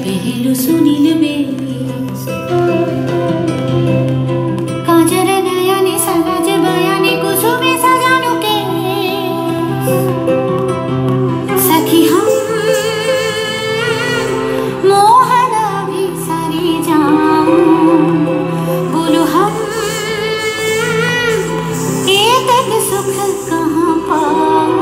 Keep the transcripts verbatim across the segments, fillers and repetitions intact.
पहलू सुनील बेस काजर नयने सगज बयाने कुसुमे सजानु के सखी हम मोहन भी सरी जाऊं बोलो हम एक सुख कहाँ पाऊं।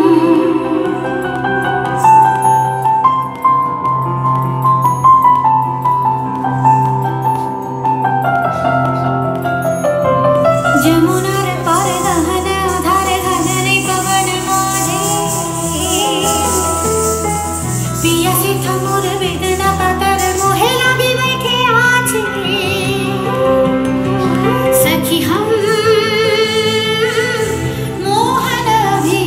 जमुनार पार गहन आधार गगने पवन माझे पियासी थमुर वेदना कातर मोहे लागी बैठे आछे सखी हम मोहन भी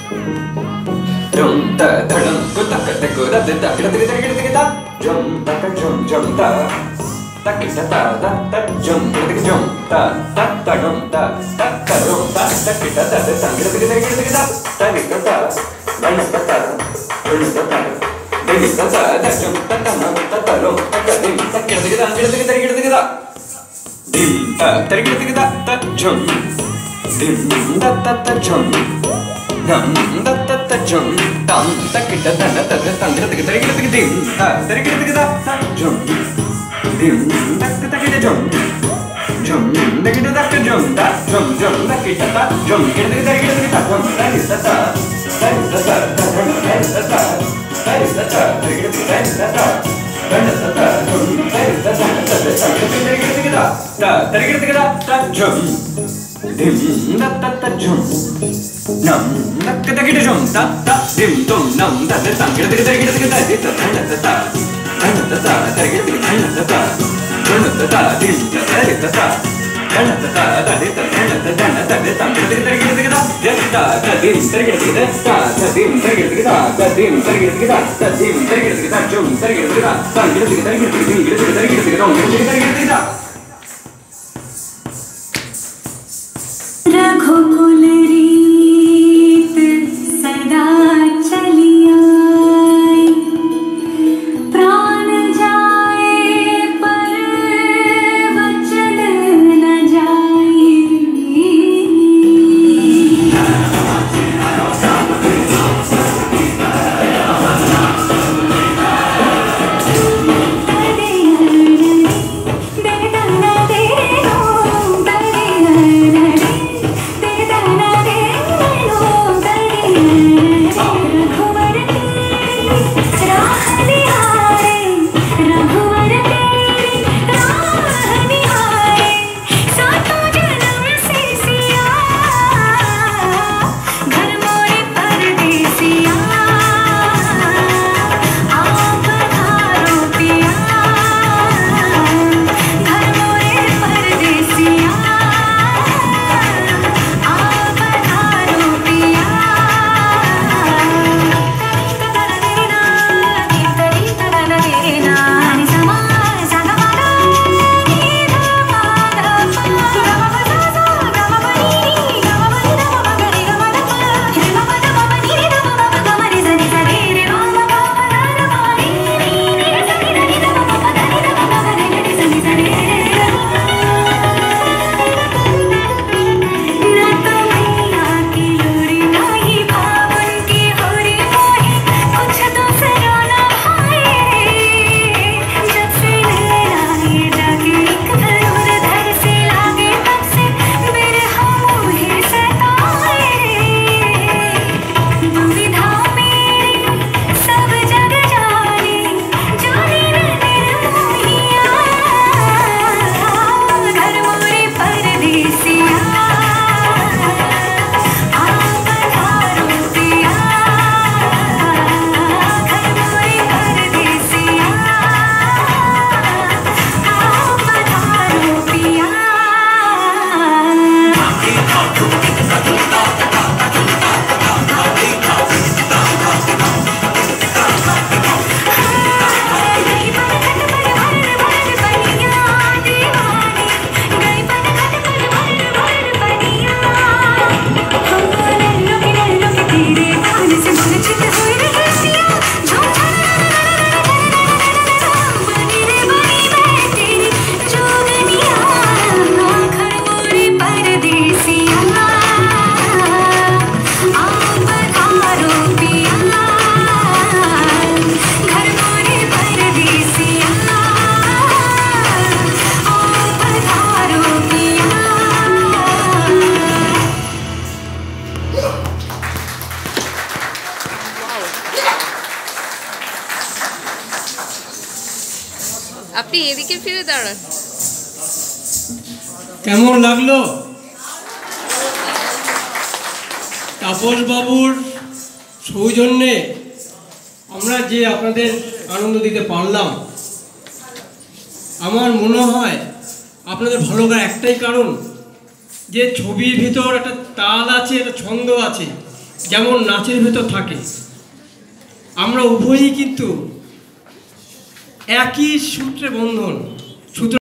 Drum ta dum ko ta ka ta ko da da da da da da da da jum ta ka jum jum ta ta ki ta ta da ta jum ta ka jum ta ta ta dum ta ta ta dum ta ta ki ta ta da ta da da da da da ta ni ta ta da ni ta ta da ni ta ta da ni ta ta da jum ta ta na ta ta dum ta ka dim ta ki da da da da da da da dim ta ta ki da da ta jum dim da ta ta jum nam da ta ta jum tam ta ki ta ta da ta da ta da da da da dim ta ta ki da da ta jum dim da ta ki da jum jum da ki da da jum da jum jum da ki ta ta jum ki da da ki da ta jum da ni ta ta da ni ta ta da jum da ni ta ta da ni ta ta da ki da da ni ta ta da ni ta ta jum da ni ta ta da ta da ta ki da ki da ta ta ki da da ta jum dim da ta ta jum nam da ki da ki da jum ta ta dim tum nam da da ta ki da da ki da ki da ta ta da ta da ni ta ta da ki da ki da ta da ni ta ta dim da da ni ta ta da ni ta ta da ni ta ta da da da da ta ki da ki da ki da ta ta dim da ki da ki da ta ta dim da ki da ki da ta dim da ki da ki da ta dim da ki da ki da jum da ki da ki da ta ki da ki da ki da ki da ki da ki da ki da ki da ki da रघुकुल रीत सदा चली आई प्राण जाए पर वचन न जाए আপনি এদিকে ফিরে দাঁড়ান। কেমন লাগলো তাপস বাবুর সৌজন্যে আমরা যে আপনাদের আনন্দ দিতে পারলাম? আমার মনে হয় আপনাদের ভালো লাগার একটাই কারণ যে ছবির ভিতর একটা তাল আছে, একটা ছন্দ আছে, যেমন নাচের ভেতর থাকে, আমরা উভয়ই কিন্তু একই সূত্রে বন্ধন।